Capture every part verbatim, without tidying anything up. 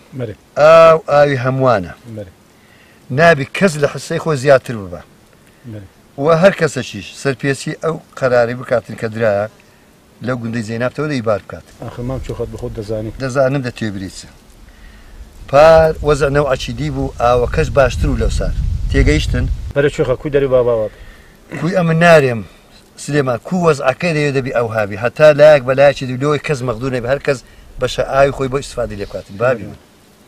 ئاو ئاوی هەمووانە نابی کەس لە حسەی خۆ زیاتر ببە و هەر کەسەشیش سەرپێچی ئەو قەراری بکاتن کە درایە لەو گوندەی زەینابتەوە دەیبار بکات ئەخمام چۆخەت بەخۆت دەزانی دەزانم دەتوێ بریچە پار وەزە نەوعەچی دی بوو ئاوە کەس باشتر و لەو سار تێگەیشتن بەرە چۆخە کوی دەری باباوات کوی ئەمە نارێم سلێمان کو وەزعەکەی دەوێ دەبی ئەو هابی هەتا لایەک بەلایەکی دلۆی کەس مەغدوور نەبێ هەر کەس بەشە ئاوی خۆی بۆ ئیسفادە لێ بکاتن بابی من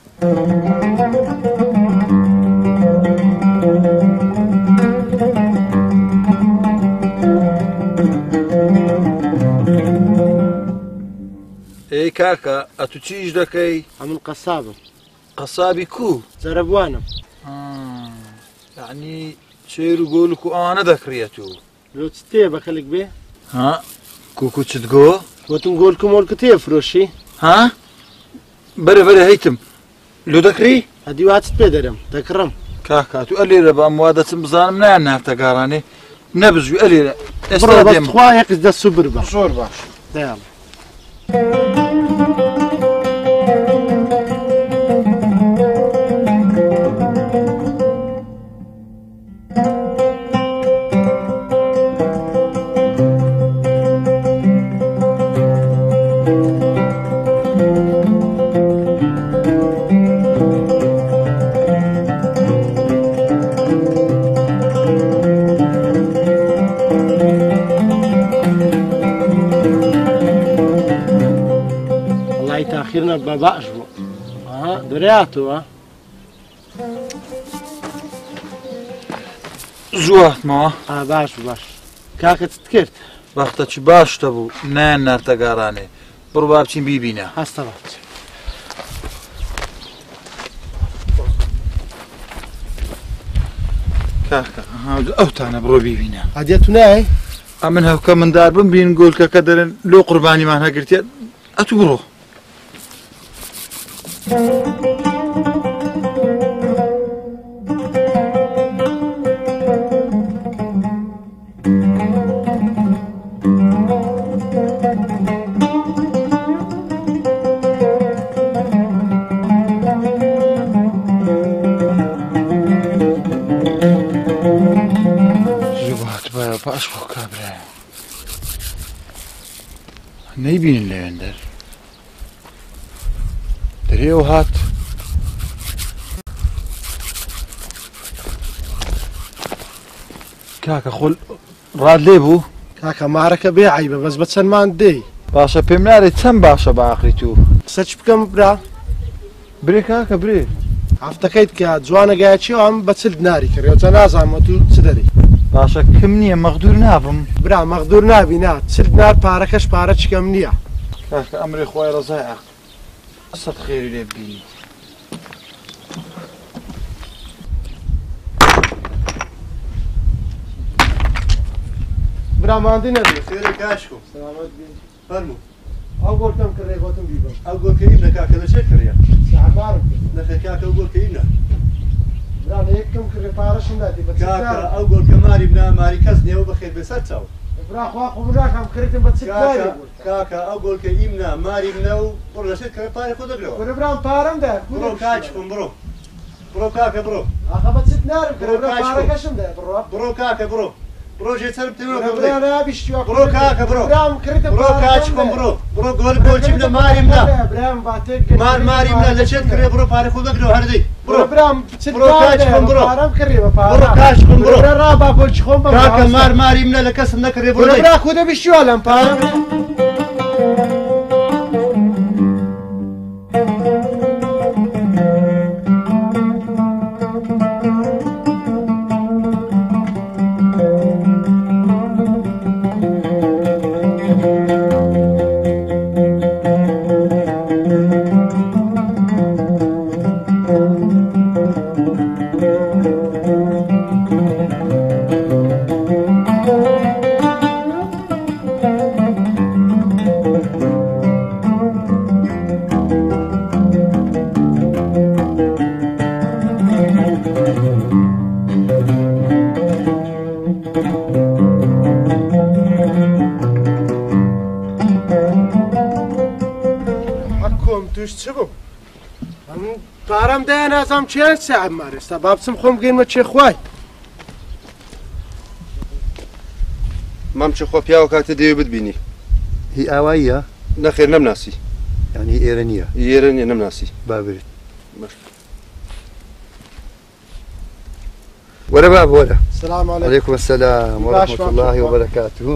ئەی کاکە ئەتو چیش دەکەی؟ هەمون قەسابم. قەسابی کو؟ زەرەبوانم. یعنی شێر و گۆلک و ئەوانە دەکڕیەت و لۆ چ تێ بە خەڵک بێ؟ ها کوکو چت گۆ؟ وتم گۆلک و مۆلکە تێ فرۆشی؟ ها؟ بەرە بەرە هەیتم لۆ دەکڕی؟ ئەدی واتت پێ دەرم دەکڕم. کاکە تو ئەلێرە بەم وا دەچم بزانم نایان نافتە گاڕانێ نەبزوی ئەلێرە ئێستا دێم خوا یەکس دەست سوبر بە زۆر باش دەیاڵ تاخيرنا بباش بو ها درياتو ها زوات ما اه باش باش كاكا تتكرت وقتا چی باش تبو نان نرتقاراني برو بابچين بيبينا هستا باش كاكا او تانا برو بيبينا هديتو ناي امن هاو من دار بن بين نقول كاكا درن لو قرباني معنا قلت اتو برو باش بۆ کابرا نەیبینن لەوێندەر دەرێەوە هات کاکە خۆل ڕاد لێ بوو کاکە مارەکە بێ عیبە بەس بە چەندمان دێی باشە پێم نارێت چەند باشە بە ئاخری تو قسە چ بکەم برا برێ کاکە برێ هەفتەکەیت کە جوانەگایەکی ئەم بە چل ناری کردەوە چە نازانمە تو چ دەری باشە کەم نییە مەغدوور نابم برا مەغدوور نابی نا چل نار پارەکەش پارە چکەم نییە کاکە ئەمرێ خۆی ڕزای عەق سەد خێری لێ ببینی برا ماندی نەبێ خێرە کاشکۆ سەلامەت بی فەرموو ئەو گۆڵکەم کڕێ گۆتم بیبم ئەو گۆڵکە ئیمنە کاکە لە چێ کڕیە سەعبارم نەخێ کاکە ئەو گۆڵکە ئیمنە برا لە یەکەم کڕێ پارەشم دادی بە کاکە ئەو گۆڵکە ماری بنا ماری کەس نێوە بەخێر بێسەر چاو برا خوا قوبراکەم کڕێتم بە چ داری کاکە ئەو گۆڵکە ئیمنە ماری بنە و بڕۆ لەسێر کڕێ پارێ خۆ دەگرەوە برا برام پارەم دا بڕۆ کاچکم بڕۆ بڕۆ کاکە بڕۆ ئاخە بە چ نارم کڕێ برا پارەکەشم دا بڕۆ بڕۆ کاکە بڕۆ بڕۆ ژێچەرم تێنەوە برا نابیشتیوە بڕۆ کاکە بڕۆ برام کڕێتم بڕۆ کاچکم بڕۆ بڕۆ گۆڵ گۆڵچی بنە ماری بنە برام باتێک مار ماری بنە لە چێت کڕێ بڕۆ پارێ خۆ دەگرەوە هەردەی برو برام برو کاچکم برو پارەم کڕێ بە پارە برو کاچکم برو برا ڕابا بۆچی خۆم بە کاکە مار ماری بنە لە کەسم نەکڕێ بڕۆ برا خۆ دەبیشتیوە لەم پارەم ئەم پارەم دایە نازانم چیان ساعەت مارێستا با بچم خۆم بگەینمە چێخوای مام چه خۆ پیاوە کاتە دەوێ بتبینی هی ئاواییە نەخێر نەمناسی یعنی ئێرە نییە ئێرە نیە نەمناسی بابرێت وەرە باب وەرە سلام علیکم عليكم السلام ورحمة الله وبركاته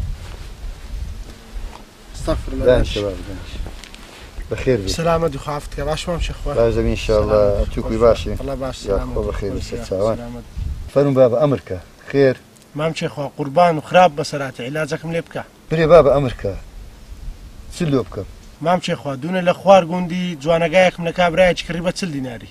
استغفر الله دانش شباب دانش بخير بك سلامة وخافتك باش مام شيخوان باش ان شاء الله توكوي باشي الله باش يا سلامة اخو بخير وسلامة فرم بابا امريكا خير مام شيخوان قربان وخراب بسرات علاجكم ليبكا بري بابا امريكا سلو بكم مام شيخوان دون الاخوار قوندي جوانقايكم لكابرايا تشكريبة تسل ديناري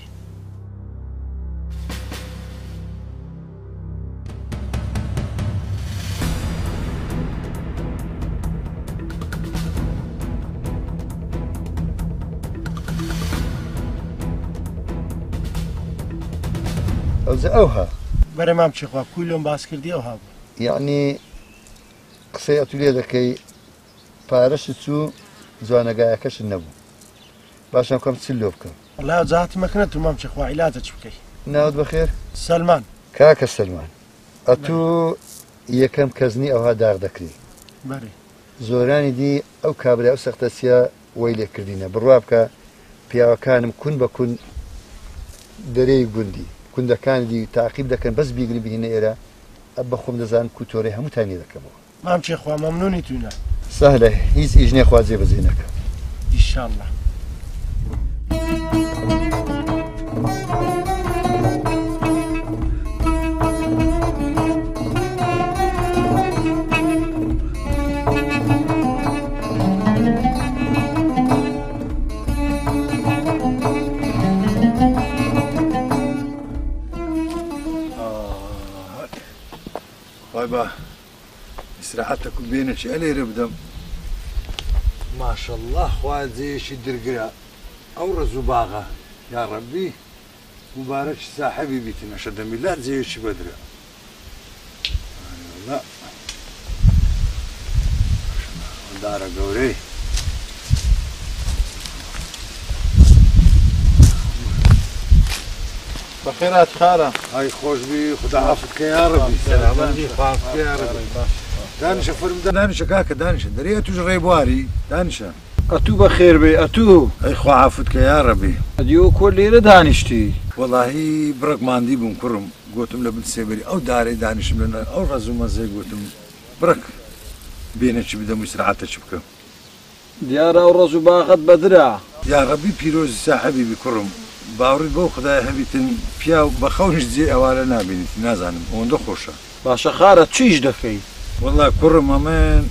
ئەوزە ئەوها بەرە مام شيخوان كلهم باس كردي ئەوها یعنی قسەی ئەتو لێ دەکەی پارەشت چوو جوانەگایەکەشت نەبوو باشم کەم چلۆ بکەم والله جاهتي مكنته مام شيخوان علاجك بكي ناوت بەخێر سلمان کاکە سەلمان ئەتوو یەکەم کەزنی ئەوها داغ دەکری بەری زۆرانی دی ئەو کابرا ئەو سەختەسیە وەی لێکردینە بڕوا بکە پیاوەکانم کون بە کون دەرەی گوندی کوندەکانی دی تاقیب دەکەن بەس بیگری بهینە ئێرە ئە بە خۆم دەزان کوتۆرەی هەمووتانی دەکەمەوە مام شيخوان ممنوني تونا سهلە هیچ ئیژنێ خوا جێبەجێ نەکە ان شاء الله با استراحتكم بين شي ألي ربدم ما شاء الله خواد زي شي درقرا أو رزباغة يا ربي مبارك صاحبي بيتنا شد ميلاد زي شي بدرا لا دار قوري بخيرات خالة هاي خوش بي خدا عافك يا ربي سلامتي عافك يا ربي دانش فرم دانش كاكا دانش دريه تجري بواري دانش أتو بخير بي أتو اي خو عافك يا ربي أديو كل ليلة دانشتي والله برك ما عندي بنكرم قلتم لابن سيبري او داري دانش لنا او رزومه زي قلتم برك بينك بدا مسرعات شبكه ديار أو رزباغة بدرا يا ربي بيروز صاحبي بكرم باوری بۆ خدای هەبیتن پیا بە خەونش جێ ئەوانە نابینیت نازانم ئەوەندە خۆشە باشە خارە چیش دەکەی وەڵا کوڕم ئەمن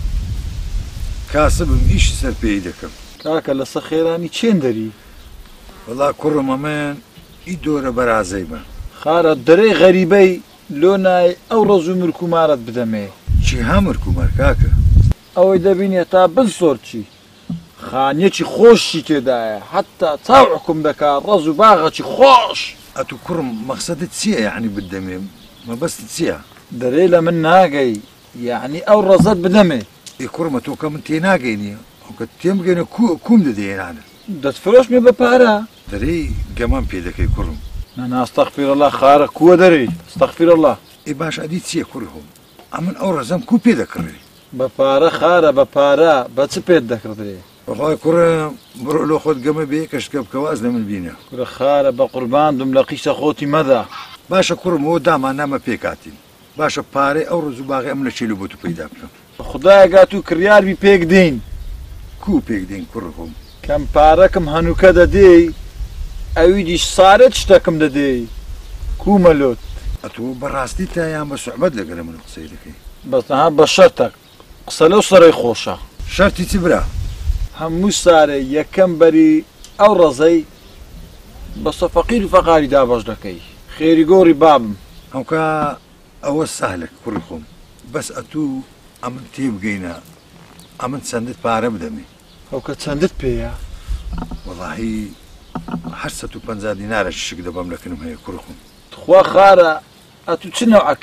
کاسبم ئیشی سەر پێی دەکەم کاکە لە سەخێرانی چێن دەری وەڵا کوڕم ئەمن ئی دۆرە بەرازەی بە خارە دەرەی غەریبەی لۆ نای ئەو ڕەز و مرکومارەت بدەمێ چی هەمر کومەر کاکە ئەوەی دەبینێت تا بن سۆرچی خانیەکی خۆشی تێدایە حتا چاو حکم دەکات ڕەز و باغەکی خۆش ئەتو کوڕم مەقسەدت چییە یعنی بدەمێم مەبەستت چییە دەرێ لە من ناگەی یعنی ئەو ڕەزت بدەمێ ئی کوڕمە تۆ کە من تێ ناگەینی ئەوکە تێم بگەینە کوم دەدەێنانە دەستفرۆشمێ بە پارە دەرەی گەمان پێ دەکەی کوڕم نانا ئەستەغفیرەڵڵا خارە کووە دەرەی ئەستەغفیرەڵڵا ئی باش ئەدی چییە کوڕی خۆم ئەمن ئەو ڕەزەم کو پێ دەکڕێ بە پارە خارە بە پارە بە چ پێت دەکردرێ وەڵای کوڕە بڕۆ لۆ خۆت گەمە بێ کەشکە بکەواز لە من بینە کورە خارە بە قورباندم لە قیشە خۆتی مەدا باشە کوڕم ئەوە دامان نامە پێکاتین باشە پارەی ئەو ڕز و باغی ئەم لە چێلو بۆ تو پەیدا بکەم خدایەگات و کریاربی پێک دێین کو پێک دێن کوڕ خۆم کەم پارەکەم هەنووکە دەدەی ئەوی دیش سارەت شتەکەم دەدەی کومەلۆت ئەتۆ بەڕاستی تا یان بە سوحبەت لەگەرە من قسەی دەکەی بەتەنها بە شەرتەک قسە لەو سەرەی خۆشە شەرتی چی برا هەموو سارە یەکەم بەری ئەو ڕەزەی بە سەفەقیر و فەقاری دابەش دەکەی خێری گۆڕی بابم ئەوکە ئەوە ساهلە کوڕی خۆم بەس ئەتوو ئەمن تێ بگەینە ئەمن چەندت پارە بدەمێ ئەوکە چەندت پێیە وەڵاهی هەر سەد و پەنجا دینارە شک دەبەم لەکنم هەیە کوڕ خۆم خوا خارە ئەتوو چ نەوعە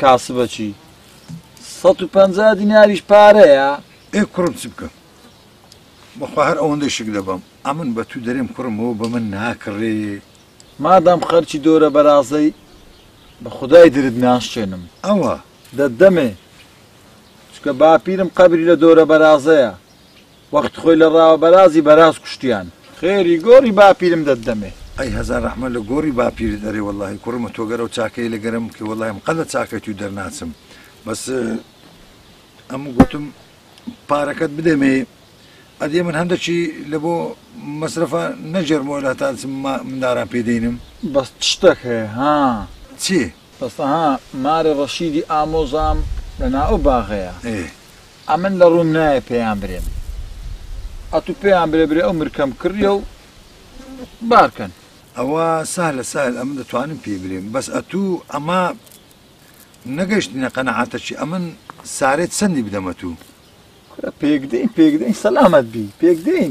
بەخوا هەر ئەوەندەی شک دەبم ئەمن بە تو دەرێم کوڕمەوە بە من ناکڕێ مادام خەرچی دۆرە بەرازەی بە خودای درت ناشێنم ئەوە دەدەمێ چکە باپیرم قەبری لە دۆرە بەرازەیە وەخت خۆی لە ڕاوە بەرازی بەراز کوشتیان خێری گۆڕی باپیرم دەدەمێ ئەی هەزار ڕەحمە لە گۆڕی باپیرت دەرێ وەڵڵاهی کوڕمە تۆ گەرە و چاکەی لەگەرم کە وەڵڵاهیم قەدە چاکەی و دەرناچم بەس ئەم گوتم پارەکەت بدەمێ ئەدێ من هەندێکی لە بۆ مەسرفە نەژێرمەوە لە تا منداران پێدەینم بەس شتێک هەیە ها چی؟ بەستە ها مارە ڕەشیدی ئامۆزام لە ناو باغەیە ئێ ئەمن لە ڕوون نایە پێیان برێم ئەتو پێیان برێ برێ ئەو مرکەم کڕیە و بارکەن ئەوە ساهلە ساهل ئەمن دەتوانم پێ برێم بەس ئەتوو ئەمە نەگەشتینە قەنەعاتەکی ئەمن سارێت چەندی بدەمە تو پێکدەین پێکدەین سەلامەت بی پێکدەین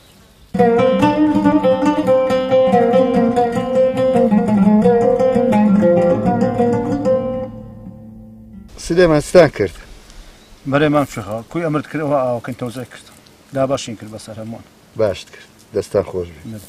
سلێمان ستان کرد بەرێ مام چخە کوی ئەمرت کردەوە ئاوکەن تەوزای کرد دا باشین کرد بەسەر هەمووان باشت کرد دەستان خۆش بێ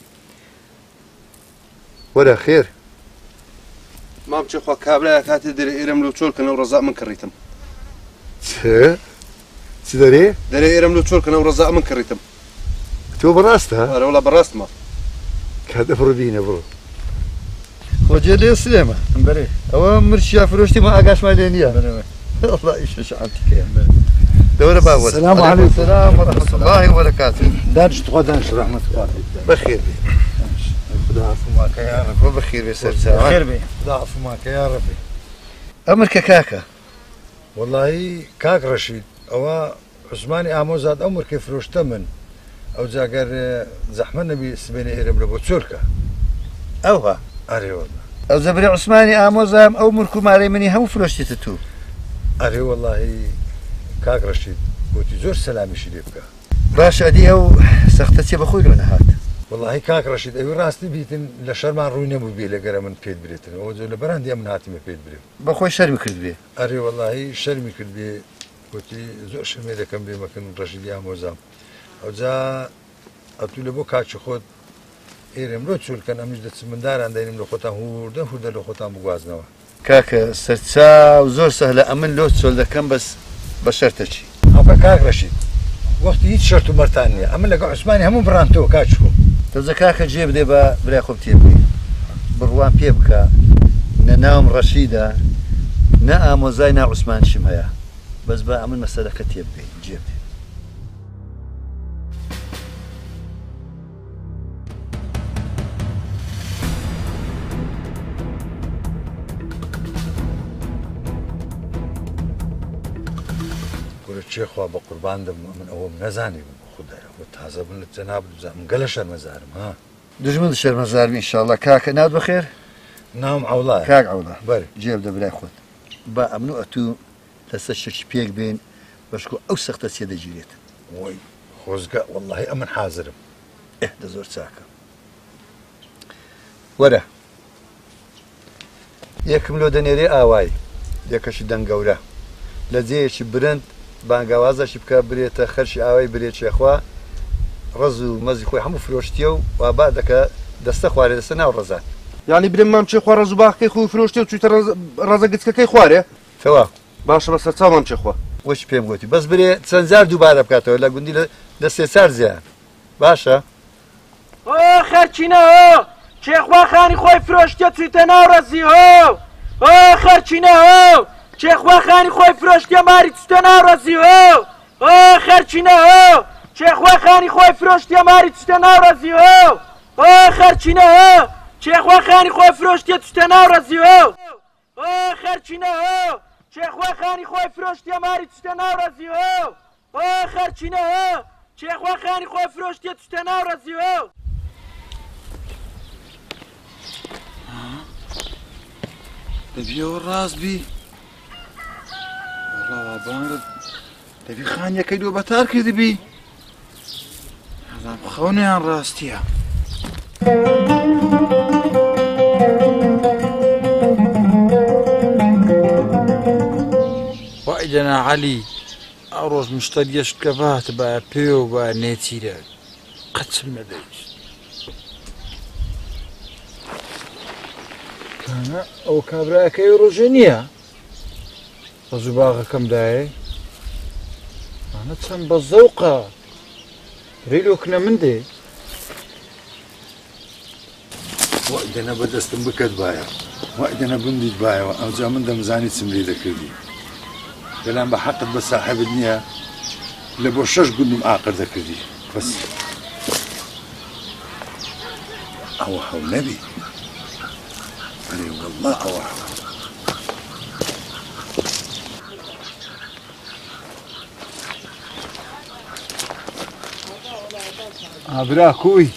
وەرە خێر مام چێ خوا کابرایە کاتێ دەرێ ئێرەم لەو چۆڵکەنەوە ڕەزا من کڕیتم چ چ دەرێ دەرێ ئێرەم لەو چۆڵکەنەوە ڕەزا من کڕیتم تۆ بەڕاستە ئەرە وڵا بەڕاستمە کاتە بڕۆ بینە بڕۆ خۆجێ لێ سلێمە بەرێ ئەوە مرشیا فرۆشتی مە ئاگاشمان لێ نییە والله ئیشە شعاتیکەیە دەورە باوە سلام علیکم سلام ورحمة الله وبركاته دانش خوا دانش ڕەحمەت خوا بەخێر بێ خدا عفوماکە یا رب بۆ بەخێر بێ سەر چاوان خێر بێ خدا عفوماکە یا ربی ئەمر کە کاکە واللهی کاک ڕەشید ئەوە عوسمانی ئامۆزات ئەو مرکەی فرۆشتە من ئەو جاگەر زەحمە نەبی سبێنێ ئێرەم لە بۆ چۆرکە ئەوها ئەرێ وەڵڵا ئەو زەبرێ عوسمانی ئامۆزام ئەو مرکومارەی منی هەموو فرۆشتێتە تو ئەرێ وەڵڵاهی کاک ڕەشید بۆتی زۆر سەلامیشی لێ بکە باش ئەدی ئەو سەختە چێ بەخۆی لۆ نەهات واللهی کاک ڕەشید ئەوی ڕاستی بیتن لە شەرمان ڕووی نەبوو بێ لەگەرە من پێت برێتن ئەوە زۆر لە بەراندی من هاتیمە پێت برێ بەخۆی شەرمی کرد بێ ئەرێ وەڵڵاهی شەرمی کرد بێ گوتی زۆر شەرمێ دەکەم بێ مەکەن ڕەشیدی ئامۆزام ئەوجا ئەتوو لە بۆ کاچ خۆت ئێرەم لۆ چولکەن ئەمیش دەچ منداران دەینم لە خۆتان هوردە هوردە لە خۆتان بگوازنەوە کاکە سەرچاو زۆر سەهلە ئەمن لۆ چۆل دەکەم بەس بە شەرتەچی ئەوکە کاک ڕەشید وەختی هیچ شەرت و مەرتان نییە ئەمە لەگە عوسمانی هەموو بڕانتەوە کاچکۆ تەوزە کاکە جێ بدێ بە برای خۆم تێ بکەی بڕوان پێ بکە نە ناوم ڕەشیدە نە ئامۆزای نا عوسمانشم هەیە بەس بە ئەمن مەسەلەکە تێ بکەی جێ بدێ چێخوا بە قوربان دەم من ئەوەم نەزانی بم خوددایە بۆ تازە بن لە جەناب من گەلە شەرمەزارم ها دژمن شەرمەزارمی ئینشاڵڵا کاکە ناوت بەخێر ناوم ئەوڵایە کاک ئەوڵا بەر جێ بدە برای خۆت با ئەمن و ئەتوو لەسەر شەرچی پێک بێن بەشکۆ ئەو سەختە چێ دەگیرێت وەی خۆزگە وەڵڵاهی ئەمن حازرم ئێ دە زۆر چاکە وەرە یەکم لۆ دەنێرێ ئاوای یەکەشی دەنگەورە لە جێیەکی برند بانگاوازەشی بکە برێتە خەرشی ئاوای برێکێخوا ڕز و مەزی خۆی هەموو فرۆشتیە و وابا دەکە دەستە خوارێ دەستە ناو ڕزان یعنی برێم مام چێ خوا ڕز و باخەکەی خۆی فرۆشتێ و چوویتە ڕەزە گچکەکەی خوارێ کەوا باشە بەسەر چاو مام چێ خوا وەش پێم گوتی بەس برێ چەند جار دووبارە بکاتەوە لە گوندی لە سێ چار زیان باشە ئۆ خەرچینە هۆ چێخوا خانی خۆی فرۆشتێ چوویتە ناو ڕەزی هۆ ئۆ خەرچینە هۆ چێخوا خانی خۆی فرۆشتێ ماری چووتە ناو ڕەزی هۆ ئۆ خەرچینە هۆ چێخوا خانی خۆی فرۆشتێ ماری چووتە ناو ڕەزی هۆ ئۆ خەرچینە هۆ چێخوا خانی خۆی فرۆشتێ چووتە ناو ڕەزی هۆ ئۆ خەرچینە هۆ چێخوا خانی خۆی فرۆشتێ ماری چووتە ناو ڕەزی هۆ ئۆ خەرچینە هۆ چێخوا خانی خۆی فرۆشتێ چووتە ناو ڕەزی هۆ دەبیەوە ڕاست بی ڕاوابانت دەبی خانیەکەی دۆ بەتار کردبی هەزام خەونیان ڕاستیە وای جەنا عەلی ئەو ڕۆژ مشتەریەشت کە باتە بە پێ و بە نێچیرە قەچم نەدەویست کانە ئەو کابراەکەی ڕۆژێ نییە ڕزوو باغەکەمدایە ئەمە چەند بە زەوقە ڕێلۆکنە من دێ وەدەنە بەدەستم بکەت باە وەدەنە بمدیت باەوە ئەوجا من دەمزانی چم لێ دەکردی بەلام بە حەقت بە ساحبت نییە لە بۆ شەش گوندم ئاقر دەکردی بەس ئەوە هەوڵ نەبی ئەرێ وەڵڵا ئەوە ئابرا کوی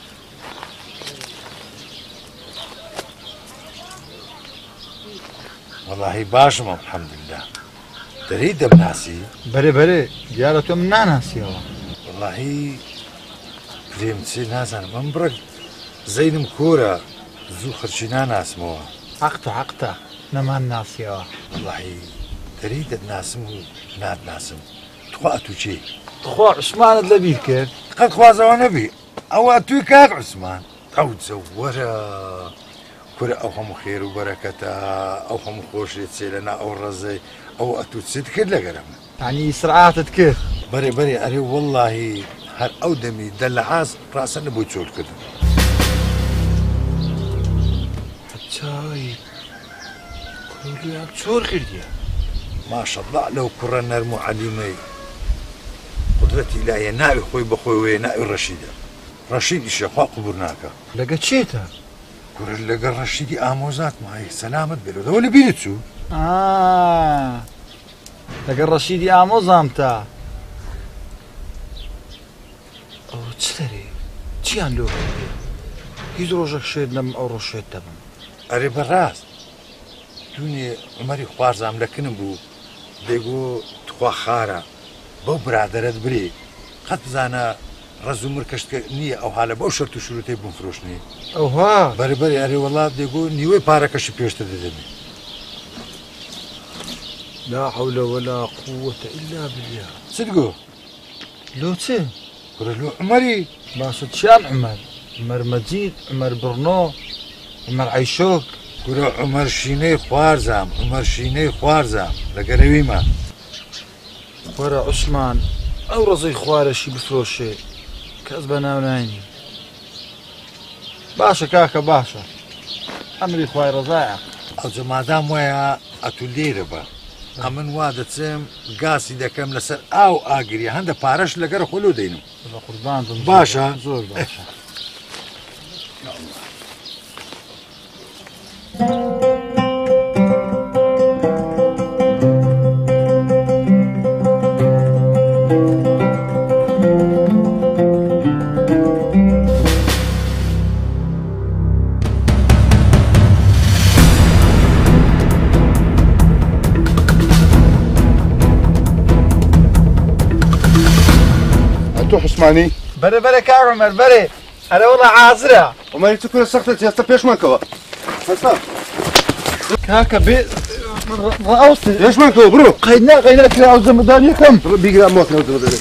وەڵاهی باشم الحەمدوللا دەرەی دەمناسی بەرێ بەرێ دیارە تۆ من ناناسیەوە وەڵاهی پرێم چێ نازانم ئەم بڕک زەینم کۆرە زوو خەرچی ناناسمەوە حەقتە حەقتە نەمان ناسیەوە وەڵاهی دەرەی دەتناسم و ناتناسم تخوا ئەتوو چێ خوا عوسمانت لەبیر کرد قەت خوازەوە نەبی ئەوە توی کاک عوسمان ئەو جەوەرە کورە ئەو هەموو خێر و بەرەکەتە ئەو هەموو خۆشێت چێ لەنا ئەو ڕەزەی ئەو ئەتوو چیت کرد لەگەرم ینی سرعاتت کرد بەرێ بەرێ ئەرێ وەڵاهی هەر ئەو دەمی دە لە حاز ڕاستە نەبووی چۆت کردم چای کوردیان چۆر کردیە ماشەڵڵا لەو کوڕە نەرم و عەلیمەی قودرەتی لایە ناوی خۆی بەخۆی وێ ناوی ڕەشیدە ڕەشیدیشە خوا قوبوور ناکە لەگە چێتە کوڕە لەگەڵ ڕەشیدی ئامۆزات مای سەلامت بێرەوە لە بیرت چوو لەگەڵ ڕەشیدی ئامۆزام تا ئەو چ دەرێ چیان لۆ هیچ ڕۆژێک شێت لەم ئەو ڕۆژێت دەبم ئەرێ بەڕاست دوێنێ عومەری خوارزام لەکنم بوو دەیگۆ تخوا خارە بەو برادەرت برێ قەت بزانە ڕەز و مرکەشتکە نییە ئەو حالە بەو شەرت و شروعەی بمفرۆشتنی ئەوها بەرەبەری ئەرێ وڵات دەیگۆ نیوەی پارەکەشی پێشتە دەدەمێ لا حول ولا قوة إلا بالله چتگۆ لۆ چێ کوڕە لۆ عومەری باشە چیان عومەر عومەر مەجید عومەر بڕنۆ عومەر عەیشۆک کوڕە عومەر شینەی خوارزام عومەر شینەی خوارزام لەگەرەویمە وەرە عوسمان ئەو ڕزەی خوارەشی بفرۆشێ کەس بە ناو ناینی باشە کاکە باشە ئەمری خوای ڕزایە ئەو جەمادام وایە ئەتو لێرە بە ئەمن وا دەچێم گاسی دەکەم لەسەر ئاو ئاگریە هەندە پارەش لەگەر خۆلو دەینم قوربان باشە زۆر باشە تۆ حوسمانی بەرە بەرە کاک عومەر بەرێ ئەرە وەڵا عازرە ئەمەی تو کورە سەختە هێستا پێشمانکەوە کاکە بێ ڕاوستێ پێشمانکەوە بڕۆ قەینا قەینا کرا ئەو زەمەدانیەکەم بیگرا مۆکرە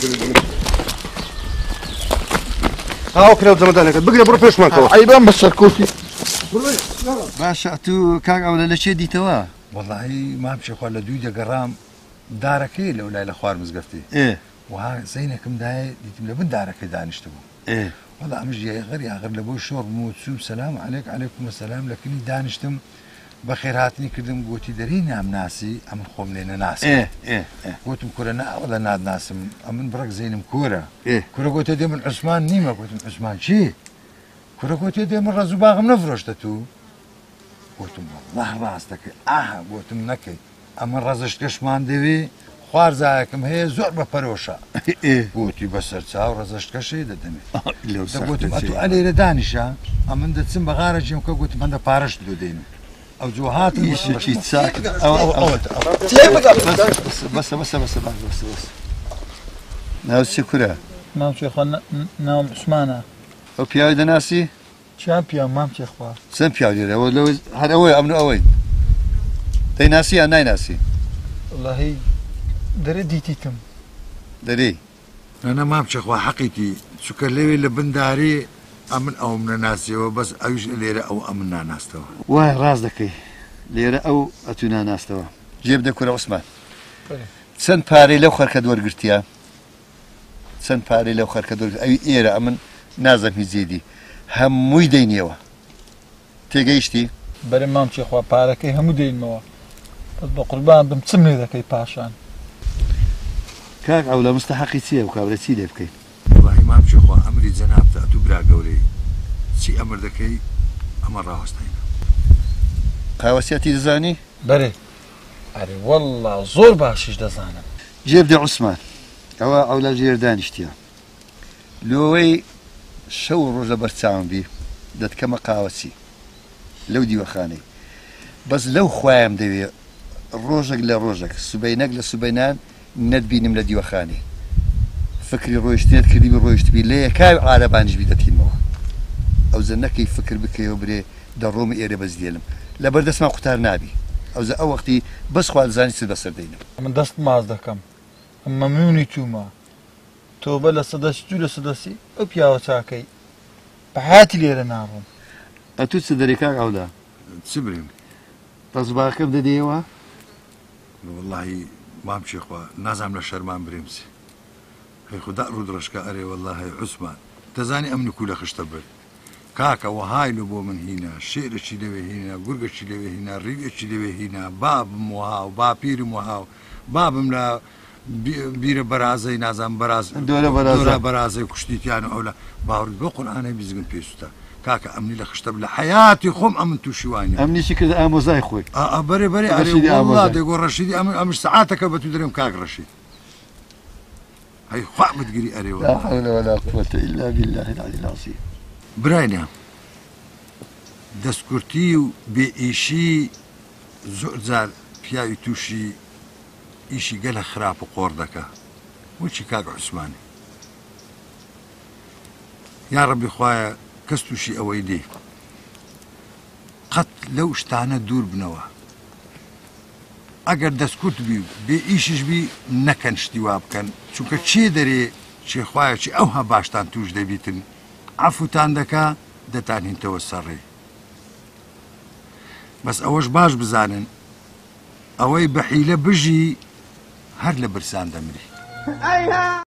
هاو کرا زەمەدانەکەت بگرە بڕۆ پێشمانکەوە عەیبان بە سەرکۆتی باشە تو کاک ئەوە لە چێ دیتەوە وەڵاهی مام شێخوا لە دوی دەگەڕام دارەکەی لەو لای لە خوار مزگەفتی وها زەینێکم دایە دیتم لە بن دارەکەی دانیشت بوو وەڵا ئەمەش یاغەر یاغەر لە بۆ شۆڕ بوو چوو سەلام عەلەیک عەلەیکوم سەلام لەکنی دانیشتم بە خێرهاتنی کردم گوتی دەری نامناسی ئەمن خۆم لێ نەناسی گوتم کوورە ناوەڵە نادناسم ئەمن بڕک زەینم کۆرە کوورە گوتە دێ من عوسمان نیمە گوتم عوسمان چی کوورە گوتێ دێ من ڕەز و باغم نەفرۆشتە تو گوتم وەڵڵاه ڕاست دەکەی ئاها گوتم نەکەی ئەمن ڕەزشتکەشمان دەوێ خوارزایەکم هەیە زۆر بە پەرۆشە گوتی بەسەر چاو ڕەزشتکەشەی دەدەمێت دەگوتم ئەتو ئەلێرە دانیشە ئەمن دەچم بە غارە جێم کە گوتم هەندە پارەش دۆ دێنم ئەو جۆ هاتم بەسە بەسە بەسە بەسە ناو چی کورە مام چێخوا ناوم عوسمانە ئەو پیاوی دەناسی چیان پیاو مام چێخوا چەند پیاو لێرەوە لەوە هەر ئەوەی ئەمن ئەوەی دەیناسی یان نایناسی وەڵاهی دەرێ دیتیتم دەرێ نەنە مام چەخوا حەقیتی چکە لەوێ لە بندارێ ئەمن ئەوم نەناسیەوە بەس ئەوش لێرە ئەو ئەمن ناناستەوە وای ڕاست دەکەی لێرە ئەو ئەتو ناناستەوە جێب دەکورە عوسمان چەند پارەی لەو خەرکە دووەرگرتیە چەند پارەی لەو خەرکە دووەرگرت ئەوی ئێرە ئەمن نازەم هیچ زێدی هەمووی دەینەوە تێگەیشتی بەرە مام چێخوا پارەکەی هەموو دەینمەوە بەس بە قوربان بم چم لێ دەکەی پاشان کاک ئەو لە مستەحەقی چییە و کابرا چی لێ بکەیت وڵاهی مام چێخوا ئەمری جەنابتە ئەتوو برا گەورەی چی ئەمر دەکەی ئەمە ڕاوەستاینە قاوەسیەتی دەزانی بەرێ ئەرێ وەڵڵا زۆر باشیش دەزانم جێب دێ عوسمان ئەوە ئەو لە ژێر دانیشتیە لۆوەی شەو ڕۆژ لە بەرچاوم بی دەتکەمە قاوەسی لەو دیوەخانەی بەس لەو خوایەم دەوێ ڕۆژێک لە ڕۆژێک سوبەینەک لە سوبەینان نەتبینم لە دیوەخانەی فکری ڕۆیشتێت کردی بە ڕۆیشتبی لە یەکاوی عارەبانیش بی دەتینمەوە ئەو زە نەکەی فکر بکەیەوە برێ دەڕۆمە ئێرە بەزدێنم لەبەر دەستمان قوتار نابی ئەو زە ئەو وەختی بەس خوا دەزانی چ بەسەر دەینم من دەست ماز دەکەم ئەمە میونی توومە تۆ بە لە سەدەست جوو لە سەدەسی ئەو پیاوە چاکەی بەحاتی لێرە ناڕۆم ئەتو چ دەرێ کاک ئەودا چ بریم دەستباکەم دەدەیەوە واللهی مام چێخوا نازام لە شەرمان برێمسی هەی خوددا ڕوودڕشکە ئەرێ واللهی عوسمان دەزانی ئەم نکو لە خشتە برد کاکە وەهای لە بۆ من هینە شێرەی لەوێ هینە گورگەشی لەوێ هینە ڕیوێکی لەوێ هینە بابم وهاو باپیرم وهاو بابم لە بیرە بەرازەی نازان بەراز دۆرە بەرازەی کوشتیتیان و ئەو لە باوەڕ بۆ قورئانەی بزگن پێسووتە کاکە ئەمنی لە خشتە لە حیاتی خۆم ئەمن تووشی وانە ئەمنیشی کرد ئامۆزای خۆی بەرێ بەرێ ئەرێ دەگۆ ڕەشیدی ئەم ئەمش سەعاتەکە بە تو دەرێم کاک ڕەشید هەی خوا بتگیری ئەرێوە لا حول ولا قوة إلا بالله العلي العظيم براینە دەستکورتی و بێئیشی زۆر جار پیاوی تووشی ئیشی گەلە خراپ و قۆڕ دەکە وچی کاک عوسمانی یا ڕەبی خوایە کەس تووشی ئەوەی دێ قەت لەو شتانە دوور بنەوە ئەگەر دەستکورت بی بێ ئیشش بی نەکەن شتی وا بکەن چونکە چێ دەرێ چێخوایەکی ئەوها باشتان توش دەبیتن عەفوتان دەکا دەتانهینتەوە سەڕێ بەس ئەوەش باش بزانن ئەوەی بە حیلە بژی هەر لە برسان دەمری